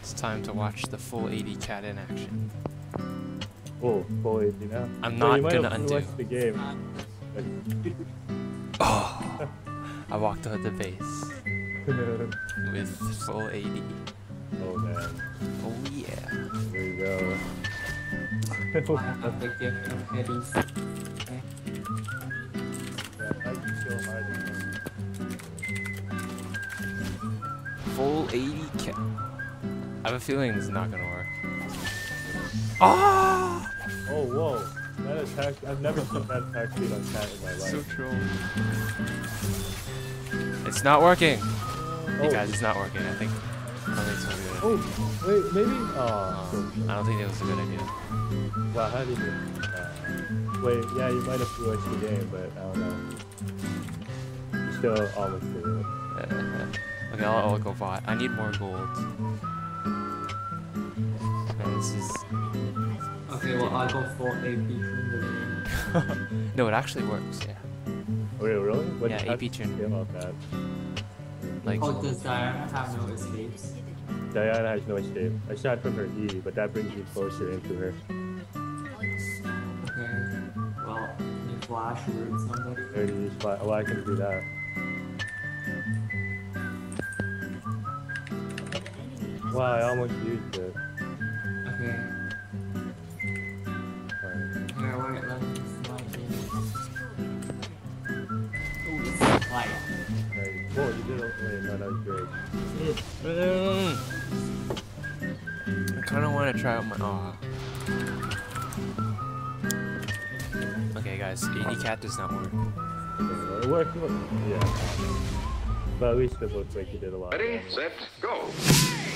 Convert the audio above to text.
It's time to watch the full 80 cat in action. Oh, full 80 now? I'm not gonna undo. Watch the game. Oh, I walked out the base with full 80. Oh man. Oh yeah. There you go. I have the gift of Eddie's. Yeah, I can still hide it. Full 80 cat. I have a feeling this is not gonna work. Oh! Oh, whoa. That attack, I've never seen that attack speed on cat in my life. So troll. It's not working. Hey Oh. guys, it's not working. I don't think it's a good idea. Oh, wait, maybe? Oh. I don't think it was a good idea. Wow, how did you? Wait, yeah, you might have switched the game, but I don't know. You still almost did it. Okay, I'll go bot. I need more gold. Man, this is... Okay, well, I'll go for AP from the game. No, it actually works, yeah. Wait, really? What Yeah, AP tune. about that? Like, Oh, does Diana have no escapes? Diana has no escape. I shot from her E, but that brings me closer into her. Okay, well, can you flash root somebody? There you use flash. Oh, I can do that. Wow, I almost used it. Okay. Here, wait, let me just slide in. Ooh, it's light. Right. Whoa, you did it. Wait, no, that was great. I kind of want to try out my... Aw. Okay, guys, 80 cat does not work. Okay, it worked. Yeah. But at least it looks like you did a lot. Ready, set, go!